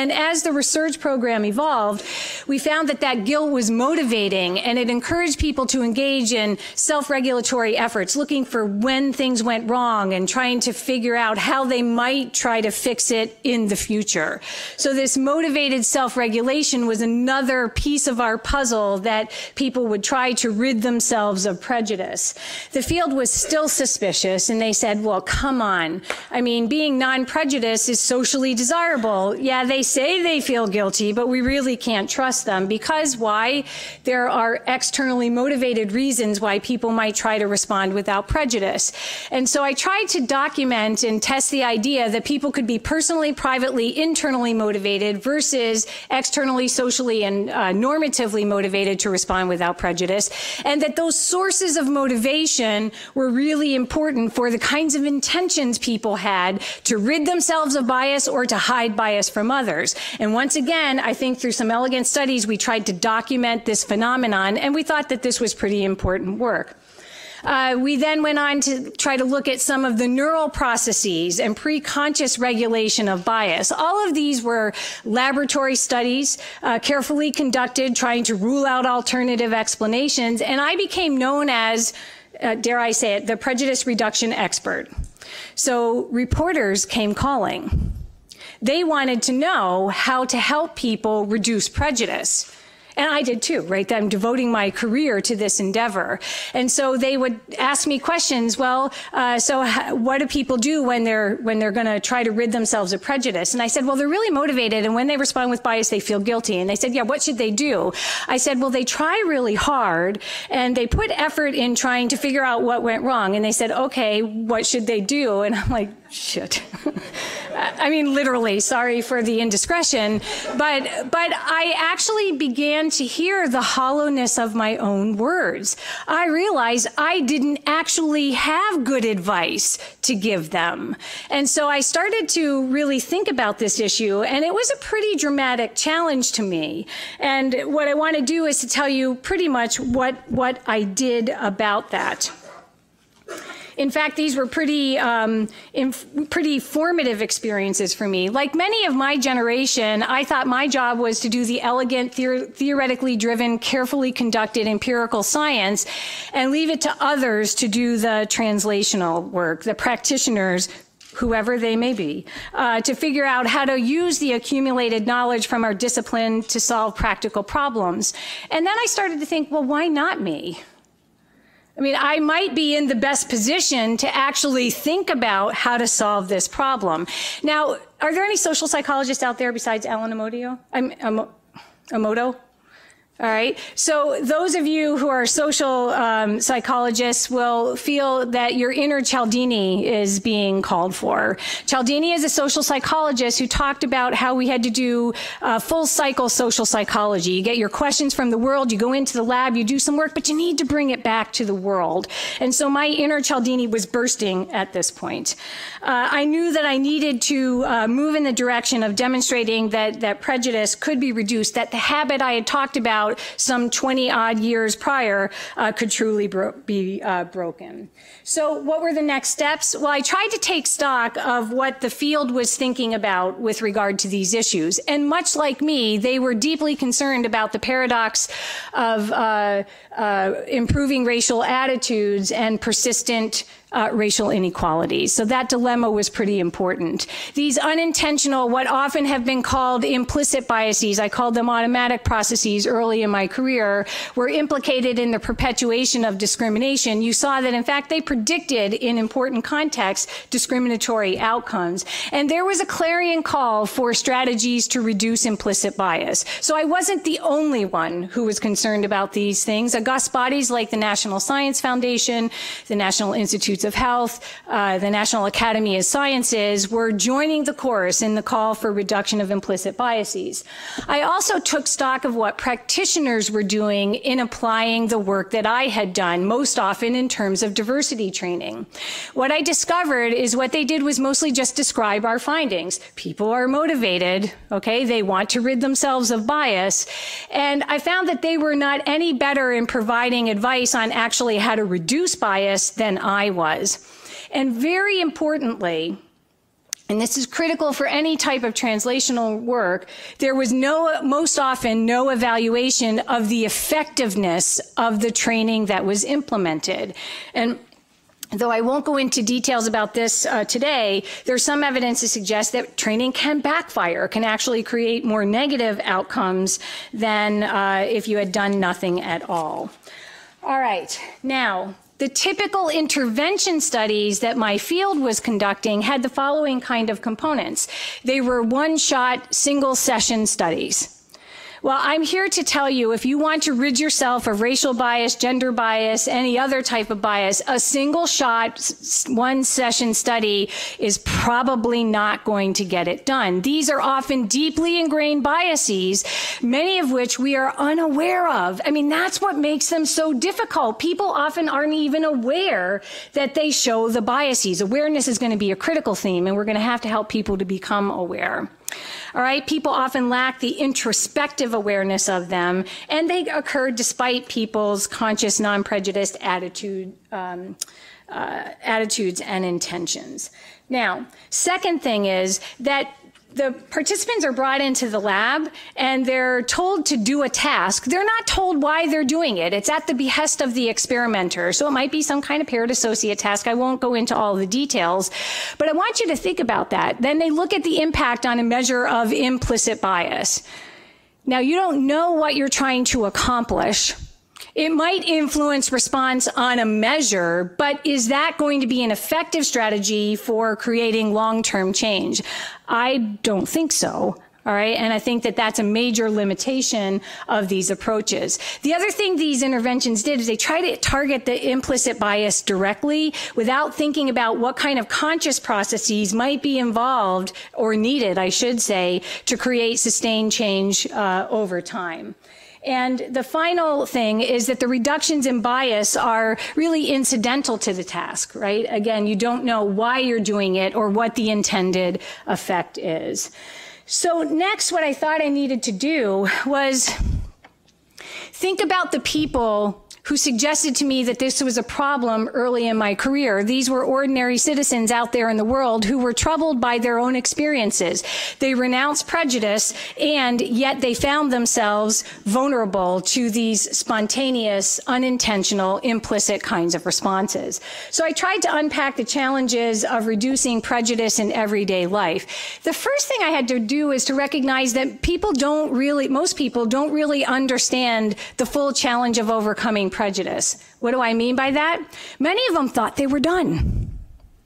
And as the research program evolved, we found that that guilt was motivating, and it encouraged people to engage in self-regulatory efforts, looking for when things went wrong and trying to figure out how they might try to fix it in the future. So this motivated self-regulation was another piece of our puzzle that people would try to rid themselves of prejudice. The field was still suspicious, and they said, well, come on. I mean, being non-prejudiced is socially desirable. Yeah, they say they feel guilty, but we really can't trust them because why? There are externally motivated reasons why people might try to respond without prejudice. And so I tried to document and test the idea that people could be personally, privately, internally motivated versus externally, socially, and normatively motivated to respond without prejudice, and that those sources of motivation were really important for the kinds of intentions people had to rid themselves of bias or to hide bias from others. And once again, I think through some elegant studies, we tried to document this phenomenon, and we thought that this was pretty important work. We then went on to try to look at some of the neural processes and pre-conscious regulation of bias. All of these were laboratory studies, carefully conducted, trying to rule out alternative explanations, and I became known as, dare I say it, the prejudice reduction expert. So reporters came calling. They wanted to know how to help people reduce prejudice. And I did too, right? I'm devoting my career to this endeavor. And so they would ask me questions, well, what do people do when they're going to try to rid themselves of prejudice? And I said, well, they're really motivated, and when they respond with bias, they feel guilty. And they said, yeah, what should they do? I said, well, they try really hard, and they put effort in trying to figure out what went wrong. And they said, okay, what should they do? And I'm like, shit. I mean, literally, sorry for the indiscretion, but I actually began to hear the hollowness of my own words. I realized I didn't actually have good advice to give them. And so I started to really think about this issue, and it was a pretty dramatic challenge to me. And what I want to do is to tell you pretty much what I did about that. In fact, these were pretty formative experiences for me. Like many of my generation, I thought my job was to do the elegant, theoretically driven, carefully conducted empirical science and leave it to others to do the translational work, the practitioners, whoever they may be, to figure out how to use the accumulated knowledge from our discipline to solve practical problems. And then I started to think, well, why not me? I mean, I might be in the best position to actually think about how to solve this problem. Now, are there any social psychologists out there besides Alan Emoto? Emoto? All right. So those of you who are social psychologists will feel that your inner Cialdini is being called for. Cialdini is a social psychologist who talked about how we had to do full cycle social psychology. You get your questions from the world, you go into the lab, you do some work, but you need to bring it back to the world. And so my inner Cialdini was bursting at this point. I knew that I needed to move in the direction of demonstrating that prejudice could be reduced, that the habit I had talked about some 20-odd years prior could truly be broken. So what were the next steps? Well, I tried to take stock of what the field was thinking about with regard to these issues. And much like me, they were deeply concerned about the paradox of improving racial attitudes and persistent racial inequalities. So that dilemma was pretty important. These unintentional, what often have been called implicit biases, I called them automatic processes early in my career, were implicated in the perpetuation of discrimination. You saw that, in fact, they predicted in important contexts discriminatory outcomes. And there was a clarion call for strategies to reduce implicit bias. So I wasn't the only one who was concerned about these things. August bodies like the National Science Foundation, the National Institutes of Health, the National Academy of Sciences were joining the chorus in the call for reduction of implicit biases. I also took stock of what practitioners were doing in applying the work that I had done, most often in terms of diversity training. What I discovered is what they did was mostly just describe our findings. People are motivated, okay? They want to rid themselves of bias. And I found that they were not any better in providing advice on actually how to reduce bias than I was. And very importantly, and this is critical for any type of translational work, there was most often no evaluation of the effectiveness of the training that was implemented. And though I won't go into details about this today, there's some evidence to suggest that training can backfire, can actually create more negative outcomes than if you had done nothing at all. All right, now, the typical intervention studies that my field was conducting had the following kind of components. They were one-shot, single-session studies. Well, I'm here to tell you, if you want to rid yourself of racial bias, gender bias, any other type of bias, a single shot, one session study is probably not going to get it done. These are often deeply ingrained biases, many of which we are unaware of. I mean, that's what makes them so difficult. People often aren't even aware that they show the biases. Awareness is going to be a critical theme, and we're going to have to help people to become aware. All right, people often lack the introspective awareness of them, and they occur despite people's conscious, non-prejudiced attitudes and intentions. Now, second thing is that the participants are brought into the lab and they're told to do a task. They're not told why they're doing it. It's at the behest of the experimenter. So it might be some kind of paired associate task. I won't go into all the details, but I want you to think about that. Then they look at the impact on a measure of implicit bias. Now, you don't know what you're trying to accomplish. It might influence response on a measure, but is that going to be an effective strategy for creating long-term change? I don't think so. All right, and I think that that's a major limitation of these approaches. The other thing these interventions did is they try to target the implicit bias directly without thinking about what kind of conscious processes might be involved, or needed, I should say, to create sustained change over time. And the final thing is that the reductions in bias are really incidental to the task, right? Again, you don't know why you're doing it or what the intended effect is. So next, what I thought I needed to do was think about the people who suggested to me that this was a problem early in my career. These were ordinary citizens out there in the world who were troubled by their own experiences. They renounced prejudice, and yet they found themselves vulnerable to these spontaneous, unintentional, implicit kinds of responses. So I tried to unpack the challenges of reducing prejudice in everyday life. The first thing I had to do is to recognize that most people don't really understand the full challenge of overcoming prejudice. What do I mean by that? Many of them thought they were done.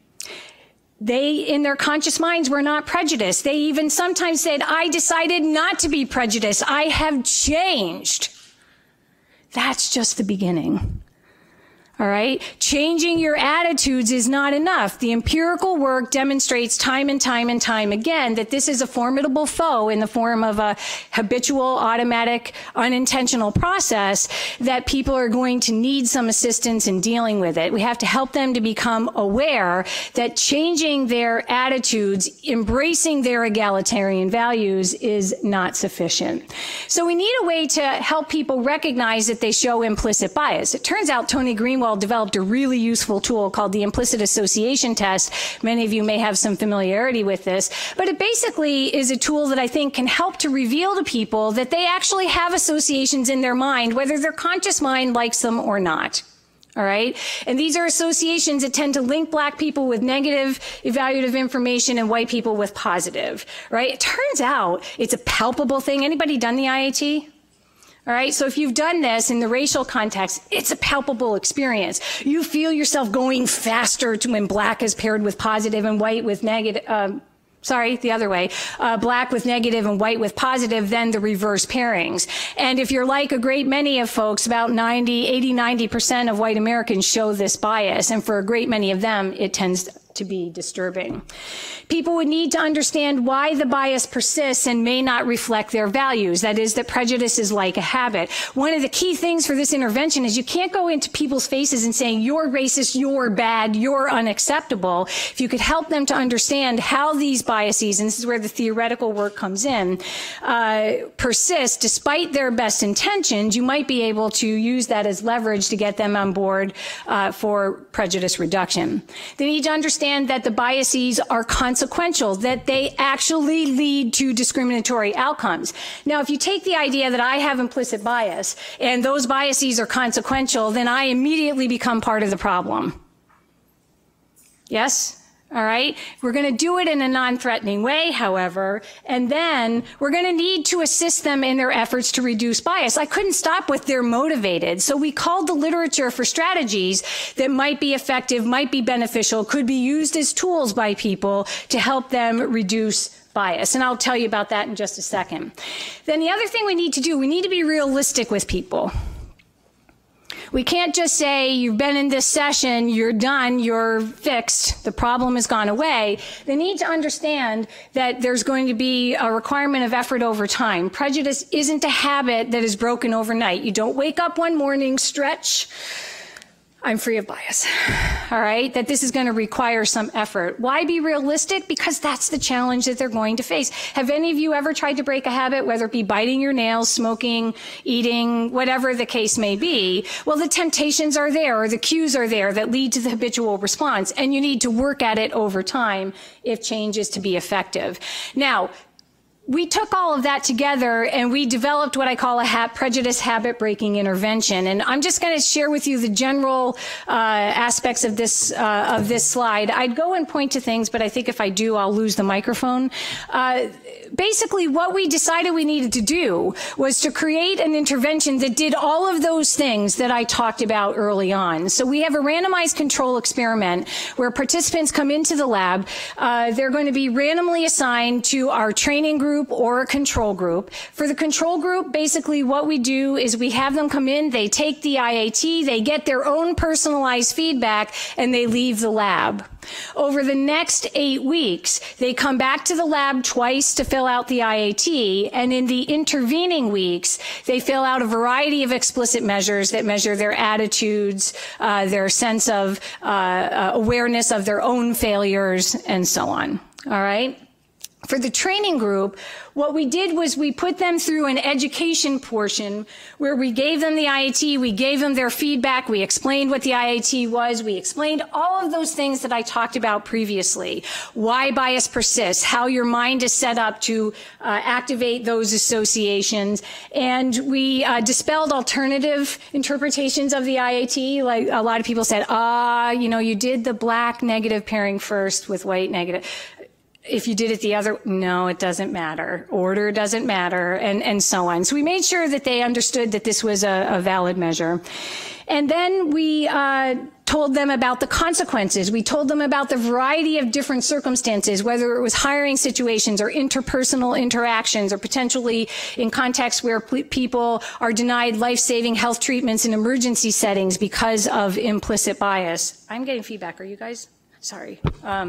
They, in their conscious minds, were not prejudiced. They even sometimes said, I decided not to be prejudiced. I have changed. That's just the beginning. All right? Changing your attitudes is not enough. The empirical work demonstrates time and time and time again that this is a formidable foe in the form of a habitual, automatic, unintentional process that people are going to need some assistance in dealing with it. We have to help them to become aware that changing their attitudes, embracing their egalitarian values is not sufficient. So we need a way to help people recognize that they show implicit bias. It turns out Tony Greenwald developed a really useful tool called the implicit association test. Many of you may have some familiarity with this, but it basically is a tool that I think can help to reveal to people that they actually have associations in their mind, whether their conscious mind likes them or not. All right? And these are associations that tend to link black people with negative evaluative information and white people with positive, right? It turns out it's a palpable thing. Anybody done the IAT? All right, so if you've done this in the racial context, it's a palpable experience. You feel yourself going faster when black is paired with positive and white with negative, the other way, black with negative and white with positive, then the reverse pairings. And if you're like a great many of folks, about 90% of white Americans show this bias, and for a great many of them, it tends to be disturbing. People would need to understand why the bias persists and may not reflect their values. That is, that prejudice is like a habit. One of the key things for this intervention is you can't go into people's faces and saying, you're racist, you're bad, you're unacceptable. If you could help them to understand how these biases, and this is where the theoretical work comes in, persist despite their best intentions, you might be able to use that as leverage to get them on board for prejudice reduction. They need to understand understand that the biases are consequential, that they actually lead to discriminatory outcomes. Now, if you take the idea that I have implicit bias and those biases are consequential, then I immediately become part of the problem. Yes? All right. We're going to do it in a non-threatening way, however, and then we're going to need to assist them in their efforts to reduce bias. I couldn't stop with they're motivated. So we called the literature for strategies that might be effective, might be beneficial, could be used as tools by people to help them reduce bias. And I'll tell you about that in just a second. Then the other thing we need to do, we need to be realistic with people. We can't just say, you've been in this session, you're done, you're fixed, the problem has gone away. They need to understand that there's going to be a requirement of effort over time. Prejudice isn't a habit that is broken overnight. You don't wake up one morning, stretch, I'm free of bias, all right? That this is going to require some effort. Why be realistic? Because that's the challenge that they're going to face. Have any of you ever tried to break a habit, whether it be biting your nails, smoking, eating, whatever the case may be? Well, the temptations are there, or the cues are there that lead to the habitual response, and you need to work at it over time if change is to be effective. Now, we took all of that together and we developed what I call a prejudice habit breaking intervention. And I'm just going to share with you the general aspects of this slide. I'd go and point to things, but I think if I do, I'll lose the microphone. Basically, what we decided we needed to do was to create an intervention that did all of those things that I talked about early on. So we have a randomized control experiment where participants come into the lab. They're going to be randomly assigned to our training group or a control group. For the control group, basically what we do is we have them come in, they take the IAT, they get their own personalized feedback, and they leave the lab. Over the next 8 weeks, they come back to the lab twice to fill out the IAT, and in the intervening weeks, they fill out a variety of explicit measures that measure their attitudes, their sense of awareness of their own failures, and so on. All right? For the training group, what we did was we put them through an education portion where we gave them the IAT, we gave them their feedback, we explained what the IAT was, we explained all of those things that I talked about previously. Why bias persists, how your mind is set up to activate those associations, and we dispelled alternative interpretations of the IAT. Like a lot of people said, you know, you did the black negative pairing first with white negative. If you did it the other, no, it doesn't matter. Order doesn't matter, and so on. So we made sure that they understood that this was a valid measure. And then we told them about the consequences. We told them about the variety of different circumstances, whether it was hiring situations or interpersonal interactions or potentially in contexts where people are denied life-saving health treatments in emergency settings because of implicit bias. I'm getting feedback. Are you guys? Sorry.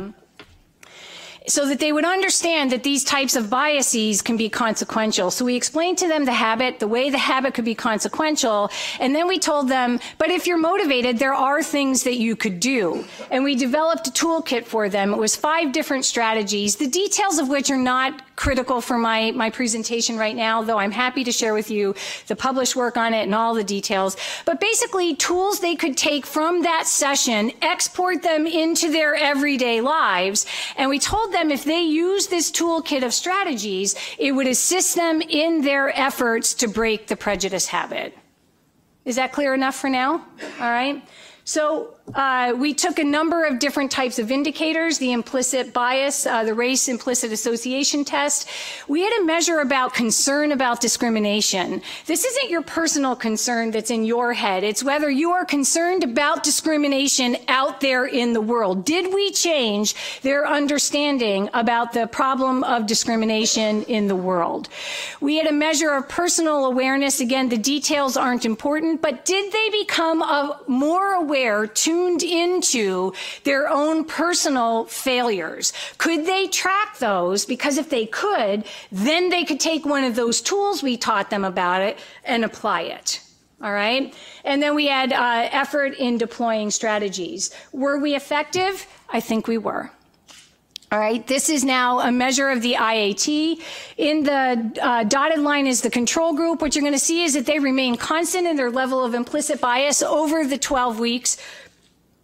So that they would understand that these types of biases can be consequential. So we explained to them the habit, the way the habit could be consequential, and then we told them, but if you're motivated, there are things that you could do. And we developed a toolkit for them. It was 5 different strategies, the details of which are not critical for my presentation right now, though I'm happy to share with you the published work on it and all the details. But basically, tools they could take from that session, export them into their everyday lives, and we told them if they use this toolkit of strategies, it would assist them in their efforts to break the prejudice habit. Is that clear enough for now? All right. So we took a number of different types of indicators, the implicit bias, the race implicit association test. We had a measure about concern about discrimination. This isn't your personal concern that's in your head. It's whether you are concerned about discrimination out there in the world. Did we change their understanding about the problem of discrimination in the world? We had a measure of personal awareness. Again, the details aren't important, but did they become more aware, tuned into their own personal failures? Could they track those? Because if they could, then they could take one of those tools we taught them about it and apply it. All right? And then we had effort in deploying strategies. Were we effective? I think we were. All right, this is now a measure of the IAT. In the dotted line is the control group. What you're going to see is that they remain constant in their level of implicit bias over the 12 weeks.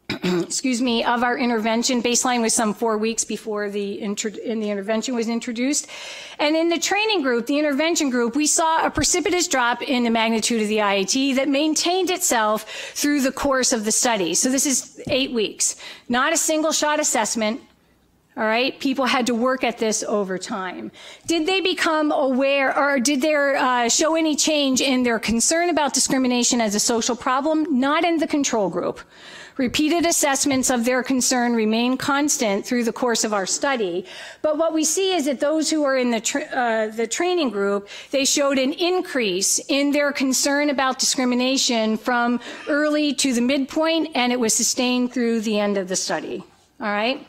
excuse me, of our intervention. Baseline was some 4 weeks before the intervention was introduced. And in the training group, the intervention group, we saw a precipitous drop in the magnitude of the IAT that maintained itself through the course of the study. So this is 8 weeks, not a single shot assessment. All right, people had to work at this over time. Did they become aware, or did they show any change in their concern about discrimination as a social problem? Not in the control group. Repeated assessments of their concern remain constant through the course of our study. But what we see is that those who are in the training group, they showed an increase in their concern about discrimination from early to the midpoint, and it was sustained through the end of the study. All right?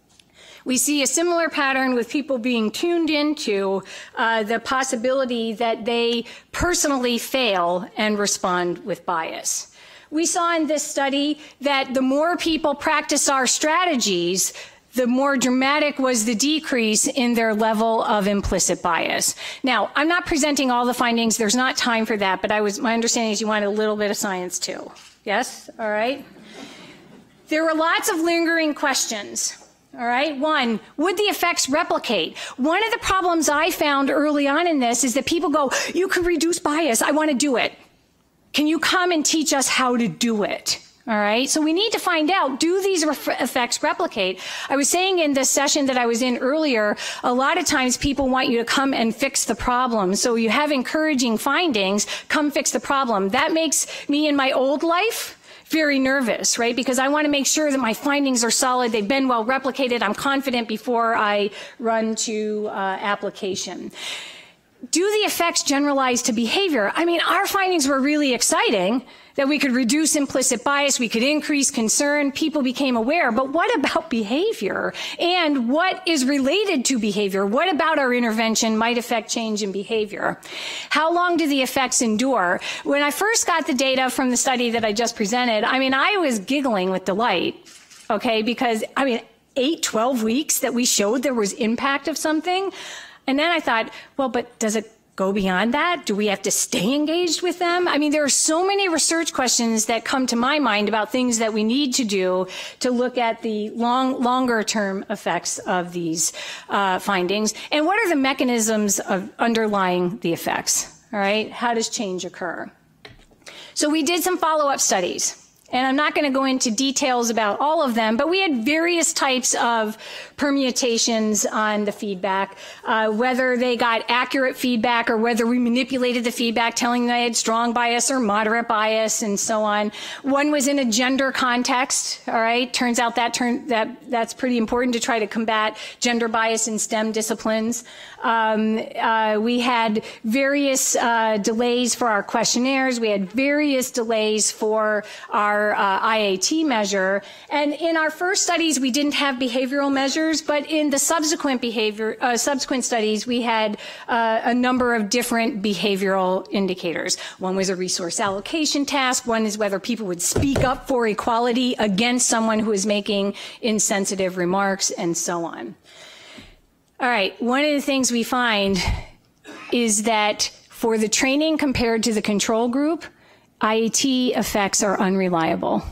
We see a similar pattern with people being tuned into the possibility that they personally fail and respond with bias. We saw in this study that the more people practice our strategies, the more dramatic was the decrease in their level of implicit bias. Now, I'm not presenting all the findings. There's not time for that, but my understanding is you wanted a little bit of science too. Yes? All right? There were lots of lingering questions. All right. One, would the effects replicate? One of the problems I found early on in this is that people go, you can reduce bias. I want to do it. Can you come and teach us how to do it? All right. So we need to find out, do these effects replicate? I was saying in the session that I was in earlier, a lot of times people want you to come and fix the problem. So you have encouraging findings, come fix the problem. That makes me in my old life very nervous, right? Because I want to make sure that my findings are solid, they've been well replicated, I'm confident before I run to application. Do the effects generalize to behavior? I mean, our findings were really exciting, that we could reduce implicit bias, we could increase concern, people became aware, but what about behavior? And what is related to behavior? What about our intervention might affect change in behavior? How long do the effects endure? When I first got the data from the study that I just presented, I mean, I was giggling with delight, okay, because, I mean, 8-12 weeks that we showed there was impact of something. And then I thought, well, but does it go beyond that? Do we have to stay engaged with them? I mean, there are so many research questions that come to my mind about things that we need to do to look at the longer term effects of these findings. And what are the mechanisms of underlying the effects? All right, how does change occur? So we did some follow-up studies. And I'm not going to go into details about all of them, but we had various types of permutations on the feedback, whether they got accurate feedback or whether we manipulated the feedback, telling them they had strong bias or moderate bias and so on. One was in a gender context, all right? Turns out that's pretty important to try to combat gender bias in STEM disciplines. We had various delays for our questionnaires. We had various delays for our IAT measure. And in our first studies, we didn't have behavioral measures, but in the subsequent studies, we had a number of different behavioral indicators. One was a resource allocation task. One is whether people would speak up for equality against someone who is making insensitive remarks, and so on. All right, one of the things we find is that for the training compared to the control group, IAT effects are unreliable.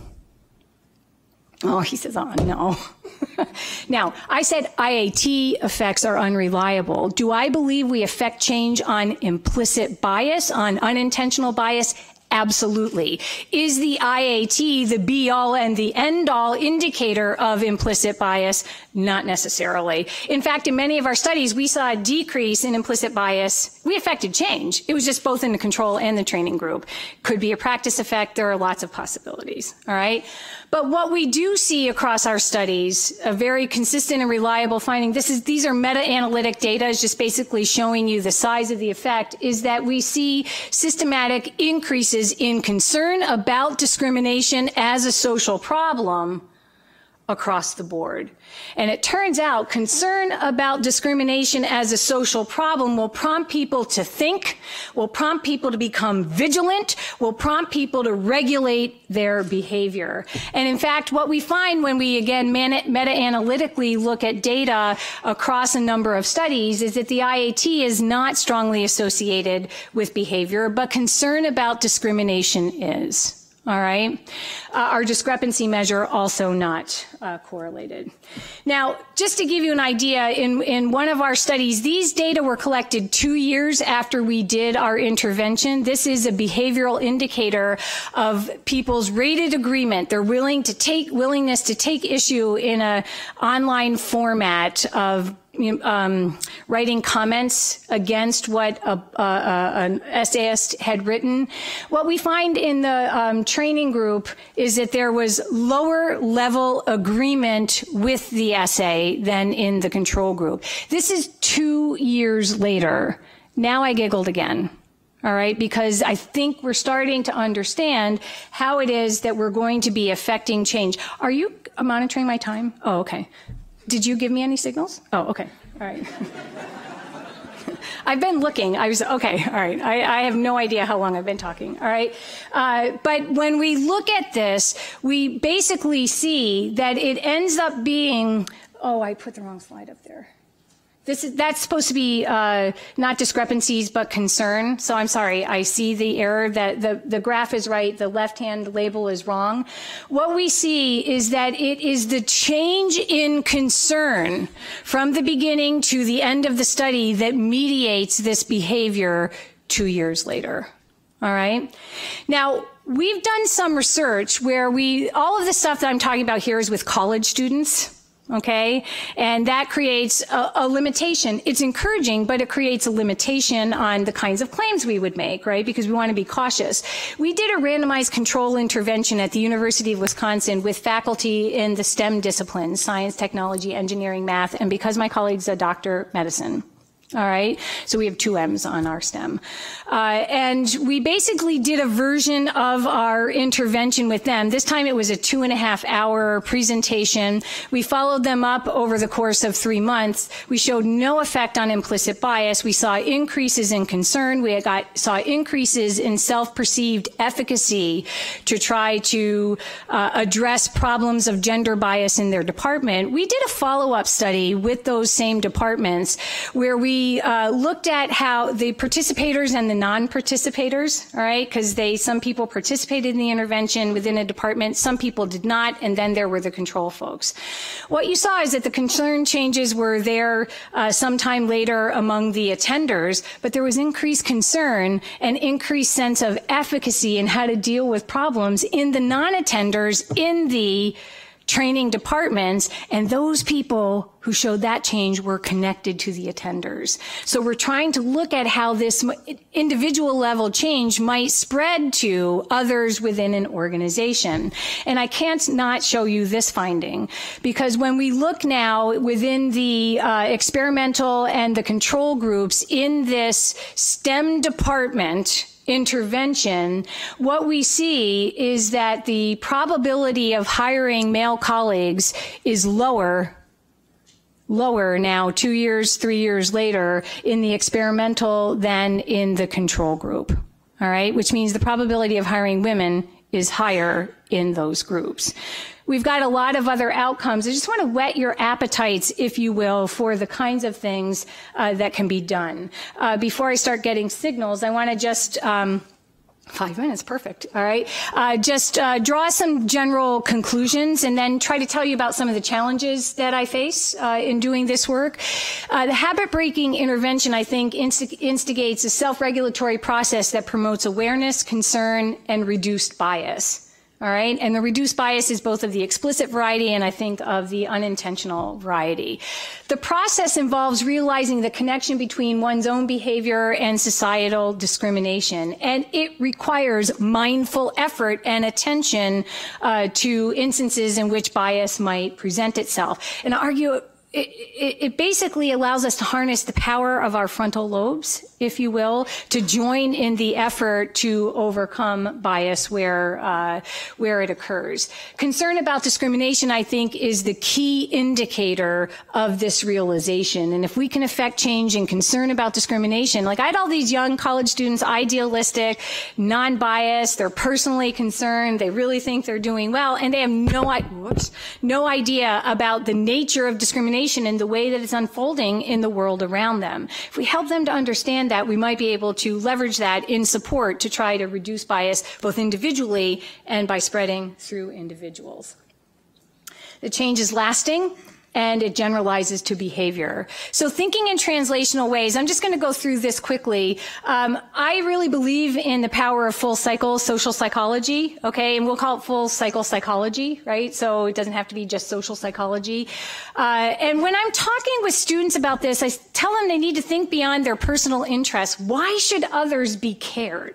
Oh, he says, oh, no. Now, I said IAT effects are unreliable. Do I believe we affect change on implicit bias, on unintentional bias? Absolutely. Is the IAT the be-all and the end-all indicator of implicit bias? Not necessarily. In fact, in many of our studies, we saw a decrease in implicit bias. We affected change. It was just both in the control and the training group. Could be a practice effect. There are lots of possibilities. All right. But what we do see across our studies, a very consistent and reliable finding, these are meta-analytic data, is just basically showing you the size of the effect, is that we see systematic increases in concern about discrimination as a social problem across the board. And it turns out concern about discrimination as a social problem will prompt people to think, will prompt people to become vigilant, will prompt people to regulate their behavior. And in fact, what we find when we, again, meta-analytically look at data across a number of studies is that the IAT is not strongly associated with behavior, but concern about discrimination is. All right. Our discrepancy measure also not correlated. Now, just to give you an idea, in one of our studies, these data were collected 2 years after we did our intervention. This is a behavioral indicator of people's rated agreement, their willingness to take issue in an online format of writing comments against what an essayist had written. What we find in the training group is that there was lower level agreement with the essay than in the control group. This is 2 years later. Now I giggled again. All right, because I think we're starting to understand how it is that we're going to be affecting change. Are you monitoring my time? Oh, okay. Did you give me any signals? Oh, okay. All right. I've been looking. Okay. All right. I have no idea how long I've been talking. All right. But when we look at this, we basically see that it ends up being, oh, I put the wrong slide up there. That's supposed to be not discrepancies, but concern. So I'm sorry, I see the error that the graph is right, the left-hand label is wrong. What we see is that it is the change in concern from the beginning to the end of the study that mediates this behavior 2 years later. All right? Now, we've done some research where all of the stuff that I'm talking about here is with college students. Okay, and that creates a limitation. It's encouraging, but it creates a limitation on the kinds of claims we would make, right? Because we want to be cautious. We did a randomized control intervention at the University of Wisconsin with faculty in the STEM disciplines, science, technology, engineering, math, and because my colleague's a doctor, medicine. All right, so we have 2 M's on our STEM. And we basically did a version of our intervention with them. This time it was a 2.5-hour presentation. We followed them up over the course of 3 months. We showed no effect on implicit bias. We saw increases in concern. We saw increases in self-perceived efficacy to try to address problems of gender bias in their department. We did a follow-up study with those same departments where we looked at how the participators and the non-participators, all right, because some people participated in the intervention within a department, some people did not, and then there were the control folks. What you saw is that the concern changes were there sometime later among the attenders, but there was increased concern and increased sense of efficacy in how to deal with problems in the non-attenders in the training departments, and those people who showed that change were connected to the attenders. So we're trying to look at how this individual level change might spread to others within an organization. And I can't not show you this finding, because when we look now within the experimental and the control groups in this STEM department intervention, what we see is that the probability of hiring male colleagues is lower now 2 years, 3 years later in the experimental than in the control group. All right, which means the probability of hiring women is higher in those groups. We've got a lot of other outcomes. I just want to whet your appetites, if you will, for the kinds of things that can be done. Before I start getting signals, I want to just 5 minutes, perfect. All right. Just draw some general conclusions and then try to tell you about some of the challenges that I face in doing this work. The habit-breaking intervention, I think, instigates a self-regulatory process that promotes awareness, concern, and reduced bias. All right, and the reduced bias is both of the explicit variety and I think of the unintentional variety. The process involves realizing the connection between one's own behavior and societal discrimination, and it requires mindful effort and attention to instances in which bias might present itself. And it basically allows us to harness the power of our frontal lobes, if you will, to join in the effort to overcome bias where it occurs. Concern about discrimination, I think, is the key indicator of this realization. And if we can affect change in concern about discrimination, like I had all these young college students, idealistic, non-biased, they're personally concerned, they really think they're doing well, and they have no idea about the nature of discrimination information in the way that it's unfolding in the world around them. If we help them to understand that, we might be able to leverage that in support to try to reduce bias both individually and by spreading through individuals. The change is lasting, and it generalizes to behavior. So thinking in translational ways, I'm just going to go through this quickly. I really believe in the power of full cycle social psychology, okay? And we'll call it full cycle psychology, right? So it doesn't have to be just social psychology. And when I'm talking with students about this, I tell them they need to think beyond their personal interests. Why should others be cared?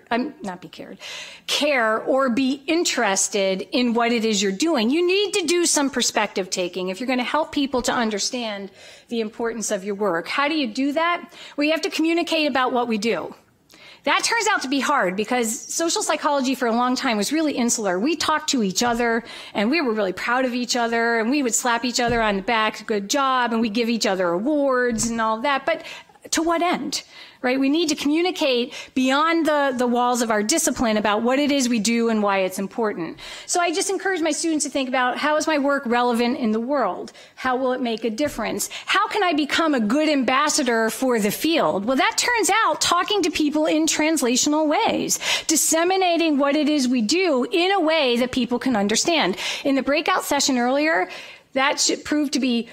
Care or be interested in what it is you're doing? You need to do some perspective taking if you're going to help people to understand the importance of your work. How do you do that? Well, you have to communicate about what we do. That turns out to be hard because social psychology for a long time was really insular. We talked to each other and we were really proud of each other and we would slap each other on the back, good job, and we give each other awards and all that. But to what end? Right? We need to communicate beyond the walls of our discipline about what it is we do and why it's important. So I just encourage my students to think about, how is my work relevant in the world? How will it make a difference? How can I become a good ambassador for the field? Well, that turns out talking to people in translational ways, disseminating what it is we do in a way that people can understand. In the breakout session earlier, that should prove to be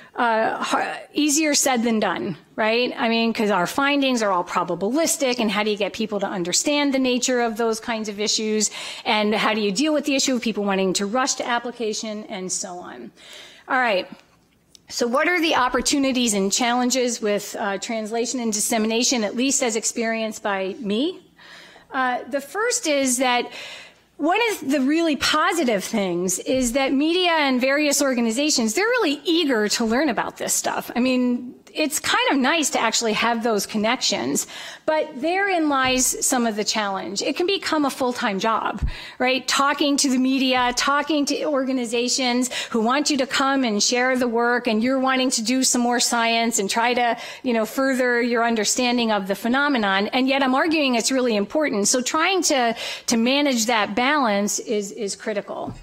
easier said than done, right? I mean, because our findings are all probabilistic, and how do you get people to understand the nature of those kinds of issues, and how do you deal with the issue of people wanting to rush to application, and so on. All right. So what are the opportunities and challenges with translation and dissemination, at least as experienced by me? The first is that one of the really positive things is that media and various organizations, they're really eager to learn about this stuff. I mean, it's kind of nice to actually have those connections, but therein lies some of the challenge. It can become a full-time job, right? Talking to the media, talking to organizations who want you to come and share the work, and you're wanting to do some more science and try to, further your understanding of the phenomenon. And yet I'm arguing it's really important. So trying to manage that balance is critical.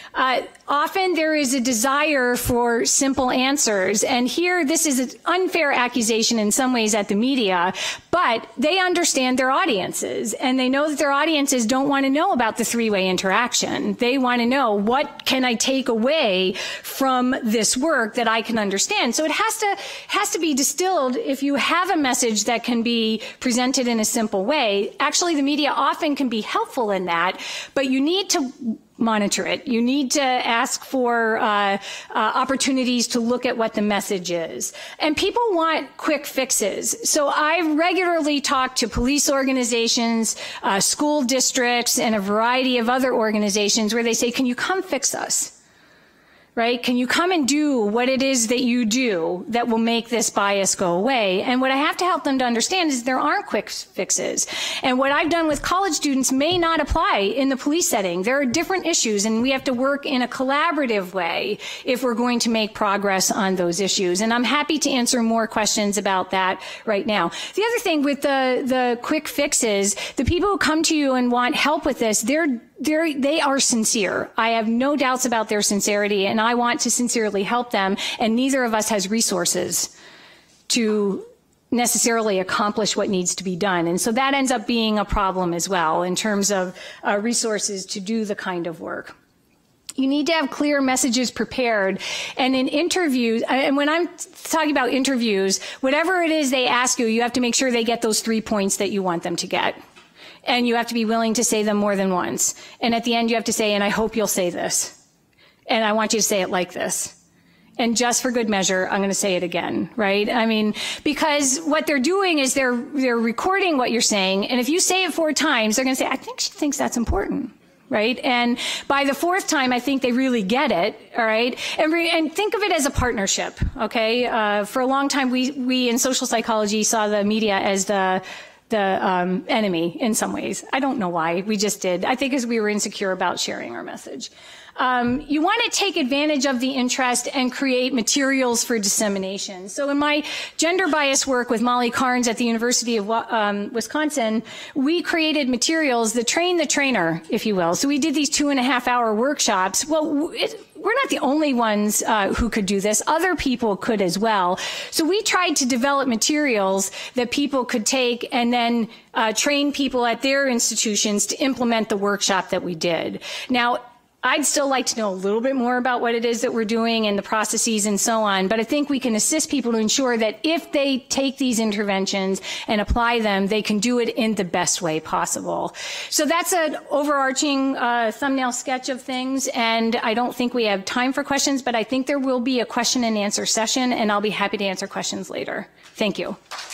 Often there is a desire for simple answers, and here this is an unfair accusation in some ways at the media, but they understand their audiences, and they know that their audiences don't want to know about the three-way interaction. They want to know, what can I take away from this work that I can understand? So it has to be distilled. If you have a message that can be presented in a simple way, actually the media often can be helpful in that, but you need to monitor it. You need to ask for opportunities to look at what the message is. And people want quick fixes. So I regularly talk to police organizations, school districts, and a variety of other organizations where they say, can you come fix us? Right? Can you come and do what it is that you do that will make this bias go away? And what I have to help them to understand is there aren't quick fixes. And what I've done with college students may not apply in the police setting. There are different issues, and we have to work in a collaborative way if we're going to make progress on those issues. And I'm happy to answer more questions about that right now. The other thing with the quick fixes, the people who come to you and want help with this, they are sincere. I have no doubts about their sincerity, and I want to sincerely help them, and neither of us has resources to necessarily accomplish what needs to be done. And so that ends up being a problem as well in terms of resources to do the kind of work. You need to have clear messages prepared. And in interviews, and when I'm talking about interviews, whatever it is they ask you, you have to make sure they get those 3 points that you want them to get. And you have to be willing to say them more than once. And at the end, you have to say, and I hope you'll say this. And I want you to say it like this. And just for good measure, I'm going to say it again, right? I mean, because what they're doing is they're recording what you're saying. And if you say it 4 times, they're going to say, I think she thinks that's important. Right? And by the 4th time, I think they really get it. All right. And think of it as a partnership. Okay. For a long time, we in social psychology saw the media as the enemy in some ways. I don't know why. We just did. I think because we were insecure about sharing our message. You want to take advantage of the interest and create materials for dissemination. So in my gender bias work with Molly Carnes at the University of Wisconsin, we created materials that train the trainer, if you will. So we did these 2.5-hour workshops. Well, we're not the only ones who could do this. Other people could as well. So we tried to develop materials that people could take and then train people at their institutions to implement the workshop that we did. Now, I'd still like to know a little bit more about what it is that we're doing and the processes and so on, but I think we can assist people to ensure that if they take these interventions and apply them, they can do it in the best way possible. So that's an overarching thumbnail sketch of things, and I don't think we have time for questions, but I think there will be a question and answer session, and I'll be happy to answer questions later. Thank you.